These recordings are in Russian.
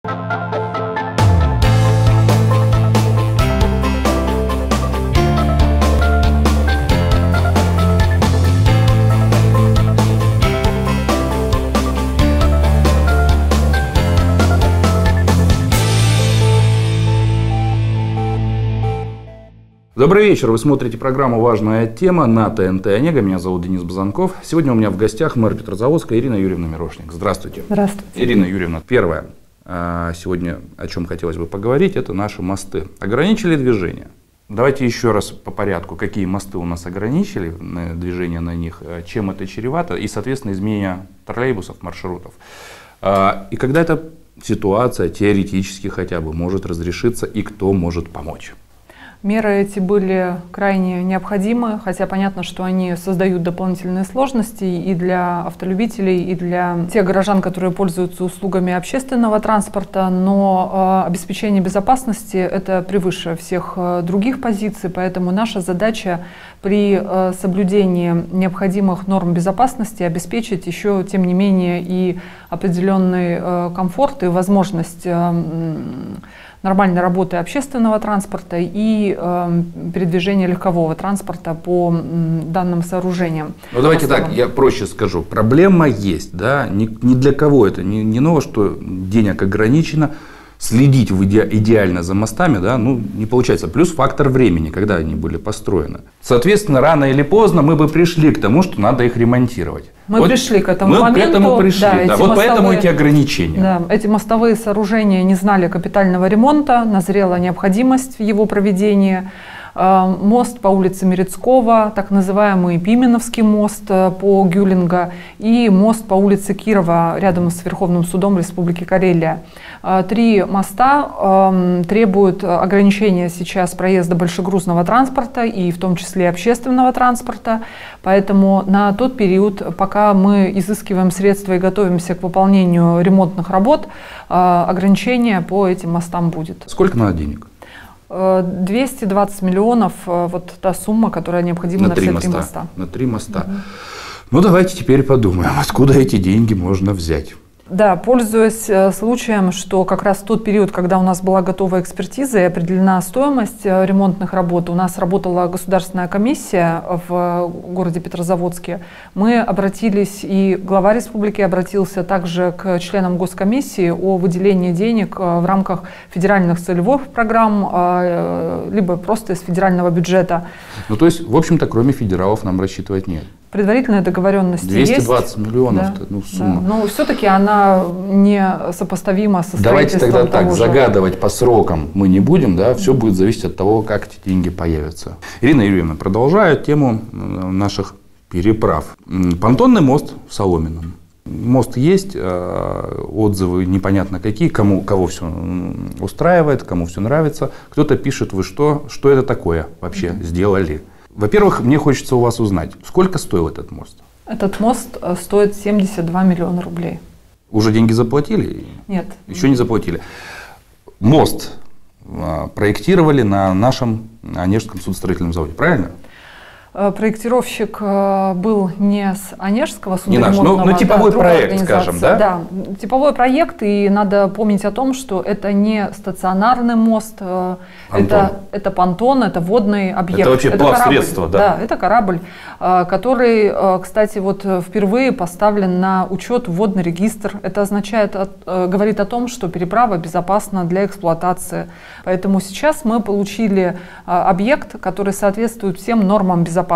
Добрый вечер, вы смотрите программу «Важная тема» на ТНТ Онега. Меня зовут Денис Базанков. Сегодня у меня в гостях мэр Петрозаводска Ирина Юрьевна Мирошник. Здравствуйте. Здравствуйте. Ирина Юрьевна, первое, сегодня о чем хотелось бы поговорить, это наши мосты. Ограничили движение? Давайте еще раз по порядку, какие мосты у нас ограничили, движение на них, чем это чревато и, соответственно, изменение троллейбусов, маршрутов. И когда эта ситуация теоретически хотя бы может разрешиться и кто может помочь? Меры эти были крайне необходимы, хотя понятно, что они создают дополнительные сложности и для автолюбителей, и для тех горожан, которые пользуются услугами общественного транспорта, но обеспечение безопасности – это превыше всех других позиций, поэтому наша задача при соблюдении необходимых норм безопасности обеспечить еще, тем не менее, и определенный комфорт и возможность нормальной работы общественного транспорта и передвижения легкового транспорта по данным сооружениям. Ну давайте так, я проще скажу. Проблема есть, да, ни для кого это не ново, что денег ограничено. Следить идеально за мостами, да, ну, не получается. Плюс фактор времени, когда они были построены. Соответственно, рано или поздно мы бы пришли к тому, что надо их ремонтировать. Мы пришли к этому моменту. Мы к этому пришли, да. Вот поэтому эти ограничения. Да, эти мостовые сооружения не знали капитального ремонта, назрела необходимость в его проведении. Мост по улице Мерецкого, так называемый Пименовский мост по Гюлинга и мост по улице Кирова рядом с Верховным судом Республики Карелия. Три моста требуют ограничения сейчас проезда большегрузного транспорта и в том числе общественного транспорта. Поэтому на тот период, пока мы изыскиваем средства и готовимся к выполнению ремонтных работ, ограничение по этим мостам будет. Сколько надо денег? 220 миллионов, вот та сумма, которая необходима на все три моста. На три моста. Ну давайте теперь подумаем, откуда эти деньги можно взять. Да, пользуясь случаем, что как раз в тот период, когда у нас была готова экспертиза и определена стоимость ремонтных работ, у нас работала государственная комиссия в городе Петрозаводске, мы обратились, и глава республики обратился также к членам госкомиссии о выделении денег в рамках федеральных целевых программ, либо просто из федерального бюджета. Ну то есть, в общем-то, кроме федералов нам рассчитывать нет. Предварительная договоренность 220 есть. миллионов, Да, ну, сумма. Да. Но все-таки она не сопоставима со Давайте строительством. тогда так, же. загадывать по срокам мы не будем, да, все будет зависеть от того, как эти деньги появятся. Ирина Юрьевна, продолжая тему наших переправ. Понтонный мост в Соломенном. Мост есть, отзывы непонятно какие, кого все устраивает, кому все нравится. Кто-то пишет, вы что это такое вообще сделали? Во-первых, мне хочется у вас узнать, сколько стоил этот мост? Этот мост стоит 72 миллиона рублей. Уже деньги заплатили? Нет. Еще не заплатили. Мост проектировали на нашем Онежском судостроительном заводе, правильно? Проектировщик был не с Онежского не судоремонтного, наш, но типовой проект, скажем, да? Да, типовой проект, и надо помнить о том, что это не стационарный мост, это понтон, это водный объект. Это вообще плавсредство, да? Да, это корабль, который, кстати, вот впервые поставлен на учет в водный регистр. Это означает, говорит о том, что переправа безопасна для эксплуатации. Поэтому сейчас мы получили объект, который соответствует всем нормам безопасности.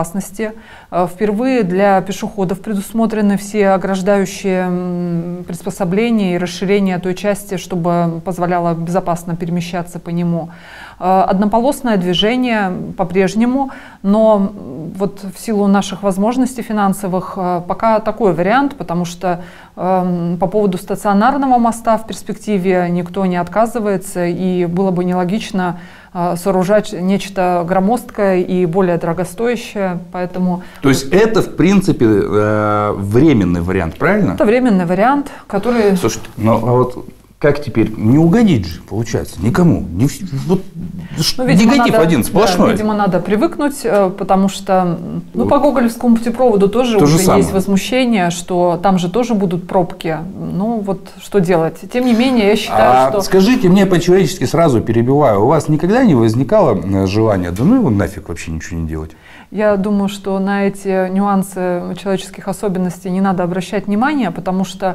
Впервые для пешеходов предусмотрены все ограждающие приспособления и расширение той части, чтобы позволяло безопасно перемещаться по нему. Однополосное движение по-прежнему, но вот в силу наших возможностей финансовых пока такой вариант, потому что по поводу стационарного моста в перспективе никто не отказывается, и было бы нелогично сооружать нечто громоздкое и более дорогостоящее, поэтому... То есть это, в принципе, временный вариант, правильно? Это временный вариант, который... Слушайте, ну вот Как теперь? Не угодить же, получается, никому. Вот, видимо, негатив надо, один сплошной. Да, видимо, надо привыкнуть, потому что по Гоголевскому путепроводу тоже уже есть возмущение, что там же тоже будут пробки. Ну вот что делать? Тем не менее, я считаю, что... Скажите мне по-человечески, сразу перебиваю, у вас никогда не возникало желания, да ну его нафиг вообще ничего не делать? Я думаю, что на эти нюансы человеческих особенностей не надо обращать внимание, потому что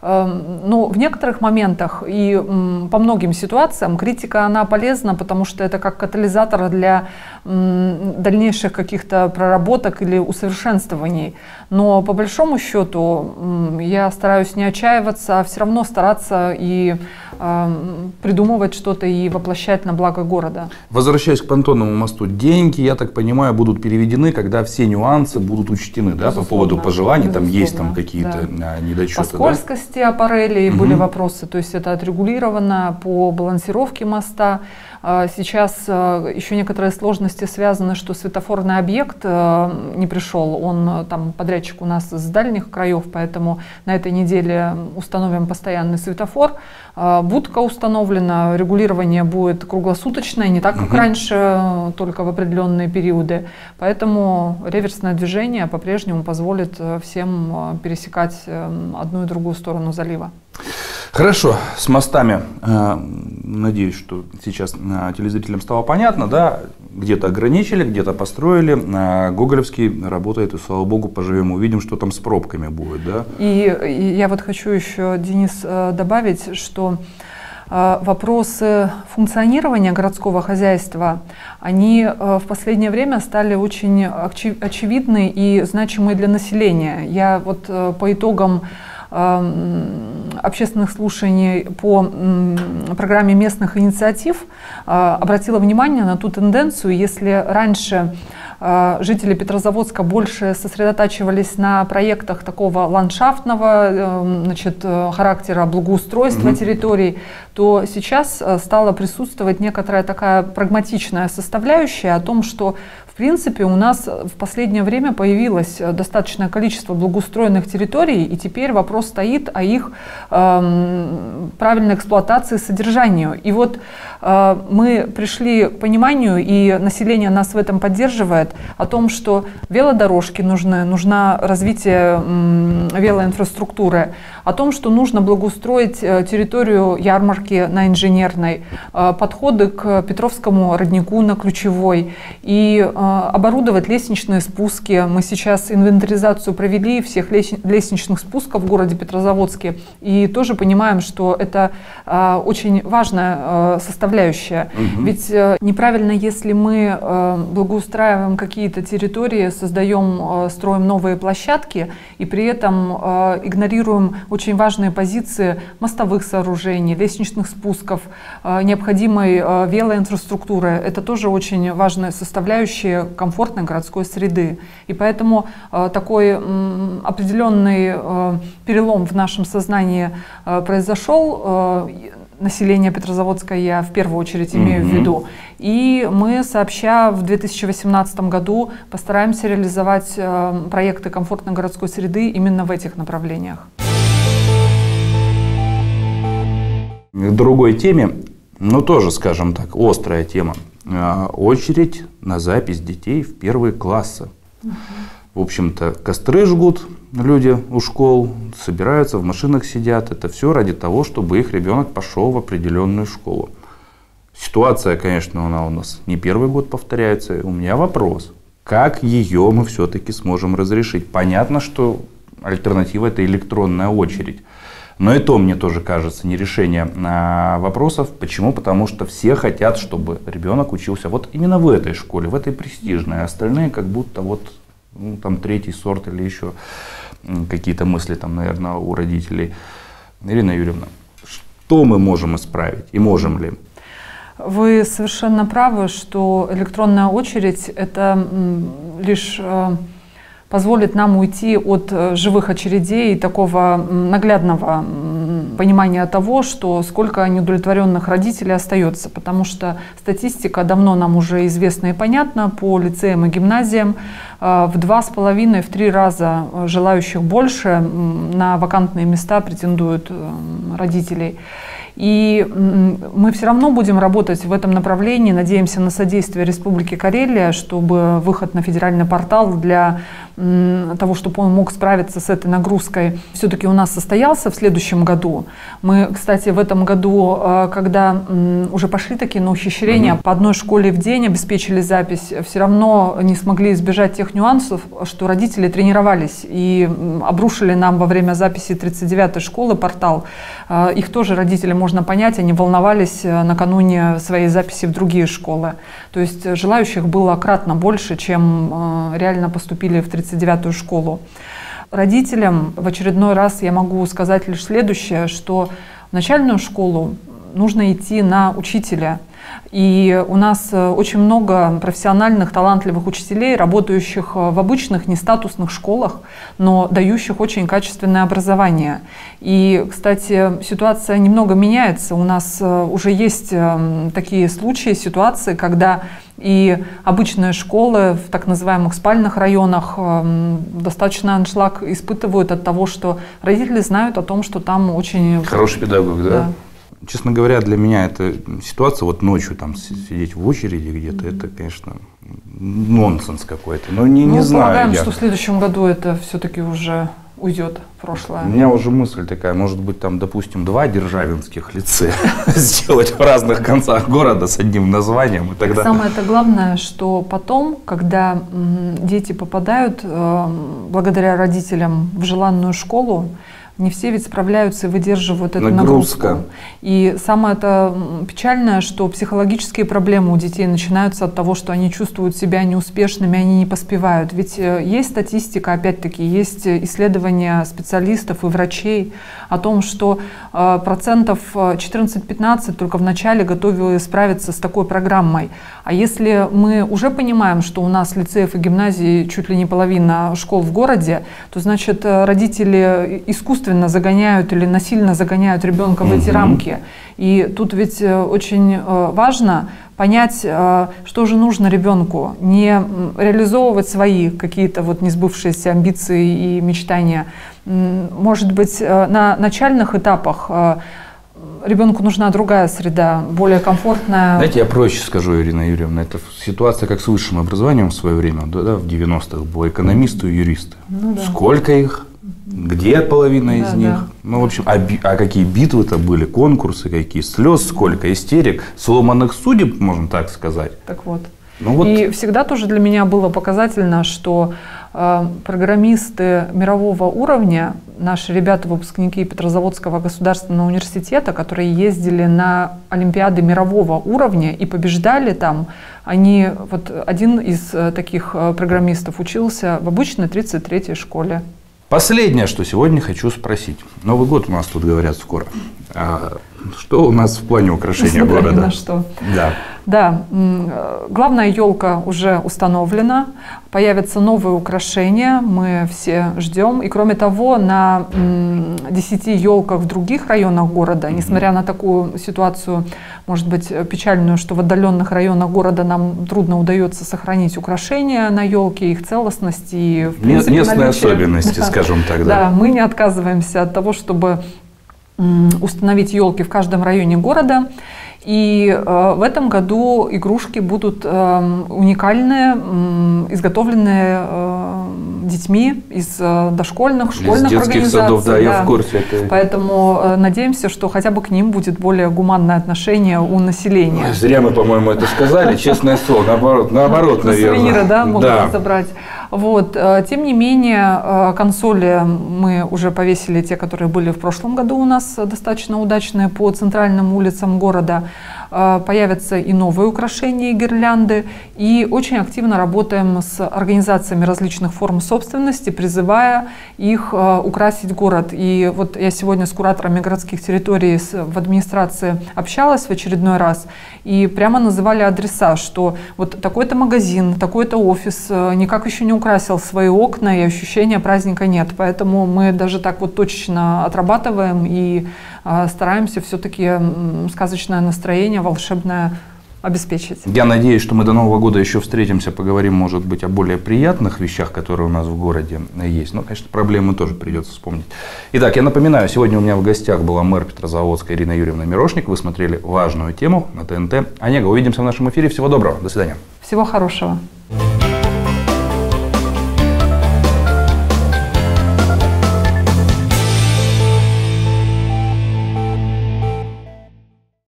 в некоторых моментах и по многим ситуациям критика, она полезна, потому что это как катализатор для дальнейших каких-то проработок или усовершенствований. Но по большому счету я стараюсь не отчаиваться, а все равно стараться и придумывать что-то и воплощать на благо города. Возвращаясь к понтонному мосту, деньги, я так понимаю, будут переведены, когда все нюансы будут учтены, да, по поводу пожеланий, там есть там какие-то недочеты. По скользкости аппарелей были вопросы, то есть это отрегулировано по балансировке моста. Сейчас еще некоторые сложности связаны, что светофорный объект не пришел, он там подрядчик у нас с дальних краев, поэтому на этой неделе установим постоянный светофор. Будка установлена, регулирование будет круглосуточное, не так, как раньше, только в определенные периоды. Поэтому реверсное движение по-прежнему позволит всем пересекать одну и другую сторону залива. Хорошо, с мостами, надеюсь, что сейчас телезрителям стало понятно, да, где-то ограничили, где-то построили, Гоголевский работает, и слава богу, поживем, увидим, что там с пробками будет, да. И я вот хочу еще, Денис, добавить, что вопросы функционирования городского хозяйства, они в последнее время стали очень очевидны и значимы для населения. Я вот по итогам общественных слушаний по программе местных инициатив обратила внимание на ту тенденцию, если раньше жители Петрозаводска больше сосредотачивались на проектах такого ландшафтного характера, благоустройства территорий, то сейчас стала присутствовать некоторая такая прагматичная составляющая о том, что в принципе у нас в последнее время появилось достаточное количество благоустроенных территорий, и теперь вопрос стоит о их правильной эксплуатации и содержанию. И вот мы пришли к пониманию, и население нас в этом поддерживает, о том, что велодорожки нужно развитие велоинфраструктуры, о том, что нужно благоустроить территорию ярмарки на Инженерной, подходы к Петровскому роднику на Ключевой и оборудовать лестничные спуски. Мы сейчас инвентаризацию провели всех лестничных спусков в городе Петрозаводске и тоже понимаем, что это очень важная составляющая. Ведь неправильно, если мы благоустраиваем какие-то территории, строим новые площадки и при этом игнорируем очень важные позиции мостовых сооружений, лестничных спусков, необходимой велоинфраструктуры. Это тоже очень важная составляющая комфортной городской среды. И поэтому такой определенный перелом в нашем сознании произошел. Население Петрозаводска я в первую очередь имею в виду. И мы сообща в 2018 году постараемся реализовать проекты комфортной городской среды именно в этих направлениях. К другой теме, тоже, скажем так, острая тема. Очередь на запись детей в первые классы. В общем-то, костры жгут люди у школ, собираются, в машинах сидят. Это все ради того, чтобы их ребенок пошел в определенную школу. Ситуация, конечно, она у нас не первый год повторяется. У меня вопрос, как ее мы все-таки сможем разрешить? Понятно, что альтернатива – это электронная очередь. Но и то, мне тоже кажется, не решение вопросов. Почему? Потому что все хотят, чтобы ребенок учился вот именно в этой школе, в этой престижной. А остальные как будто там третий сорт или еще какие-то мысли там, наверное, у родителей. Ирина Юрьевна, что мы можем исправить и можем ли? Вы совершенно правы, что электронная очередь – это лишь позволит нам уйти от живых очередей и такого наглядного понимания того, что сколько неудовлетворенных родителей остается. Потому что статистика давно нам уже известна и понятна по лицеям и гимназиям. В 2,5–3 раза желающих больше на вакантные места претендуют родителей. И мы все равно будем работать в этом направлении, надеемся на содействие Республики Карелия, чтобы выход на федеральный портал для того, чтобы он мог справиться с этой нагрузкой, все-таки у нас состоялся в следующем году. Мы, кстати, в этом году, когда уже пошли такие на ухищрения, по одной школе в день обеспечили запись, все равно не смогли избежать тех нюансов, что родители тренировались и обрушили нам во время записи 39-й школы портал. Их тоже родители, можно понять, они волновались накануне своей записи в другие школы. То есть желающих было кратно больше, чем реально поступили в 39-ю школу. Родителям в очередной раз я могу сказать лишь следующее, что в начальную школу нужно идти на учителя. И у нас очень много профессиональных, талантливых учителей, работающих в обычных нестатусных школах, но дающих очень качественное образование. И, кстати, ситуация немного меняется. У нас уже есть такие случаи, ситуации, когда и обычные школы в так называемых спальных районах достаточно аншлаг испытывают от того, что родители знают о том, что там очень... Хороший педагог, да? Да. Честно говоря, для меня эта ситуация, вот ночью там сидеть в очереди где-то, это, конечно, нонсенс какой-то. Но не знаю. Полагаем, что в следующем году это все-таки уже уйдет в прошлое. У меня уже мысль такая, может быть, там, допустим, 2 державинских лицея сделать в разных концах города с одним названием. И тогда... Самое-то главное, что потом, когда дети попадают благодаря родителям в желанную школу, не все ведь справляются и выдерживают эту нагрузку. И самое-то печальное, что психологические проблемы у детей начинаются от того, что они чувствуют себя неуспешными, они не поспевают. Ведь есть статистика, опять-таки, есть исследования специалистов и врачей о том, что процентов 14-15 только в начале готовы справиться с такой программой. А если мы уже понимаем, что у нас лицеев и гимназий чуть ли не половина школ в городе, то значит родители искусственно загоняют или насильно загоняют ребенка в эти рамки. И тут ведь очень важно понять, что же нужно ребенку, не реализовывать свои какие-то вот несбывшиеся амбиции и мечтания. Может быть, на начальных этапах ребенку нужна другая среда, более комфортная. Знаете, я проще скажу, Ирина Юрьевна, это ситуация как с высшим образованием в свое время, да, в 90-х было экономисты и юристы. Ну, да. Сколько их? Где половина из них? Да. Ну, в общем, а какие битвы-то были, конкурсы какие, слез сколько, истерик, сломанных судеб, можно так сказать. Так вот. И всегда тоже для меня было показательно, что программисты мирового уровня, наши ребята, выпускники Петрозаводского государственного университета, которые ездили на олимпиады мирового уровня и побеждали там, они, вот один из таких программистов учился в обычной 33-й школе. Последнее, что сегодня хочу спросить. Новый год у нас тут, говорят, скоро. Что у нас в плане украшения города? Что? Да, главная елка уже установлена, появятся новые украшения, мы все ждем. И кроме того, на 10 елках в других районах города, несмотря на такую ситуацию, может быть, печальную, что в отдаленных районах города нам трудно удается сохранить украшения на елке, их целостность и, в принципе, местные особенности, скажем так. Да, мы не отказываемся от того, чтобы установить елки в каждом районе города. И в этом году игрушки будут уникальные, изготовленные детьми из дошкольных, школьных детских организаций. Садов, да, я в курсе. Поэтому надеемся, что хотя бы к ним будет более гуманное отношение у населения. Ой, зря мы, по-моему, это сказали, честное слово, наоборот, наверное. Сувениры, да, могут забрать. Вот. Тем не менее, консоли мы уже повесили, те, которые были в прошлом году у нас достаточно удачные по центральным улицам города. Появятся и новые украшения, и гирлянды. И очень активно работаем с организациями различных форм собственности, призывая их украсить город. И вот я сегодня с кураторами городских территорий в администрации общалась в очередной раз, и прямо называли адреса, что вот такой-то магазин, такой-то офис никак еще не украсил свои окна, и ощущения праздника нет. Поэтому мы даже так вот точечно отрабатываем и стараемся все-таки сказочное настроение, волшебное обеспечить. Я надеюсь, что мы до Нового года еще встретимся, поговорим, может быть, о более приятных вещах, которые у нас в городе есть. Но, конечно, проблемы тоже придется вспомнить. Итак, я напоминаю, сегодня у меня в гостях была мэр Петрозаводска Ирина Юрьевна Мирошник. Вы смотрели важную тему на ТНТ. Онега, увидимся в нашем эфире. Всего доброго. До свидания. Всего хорошего.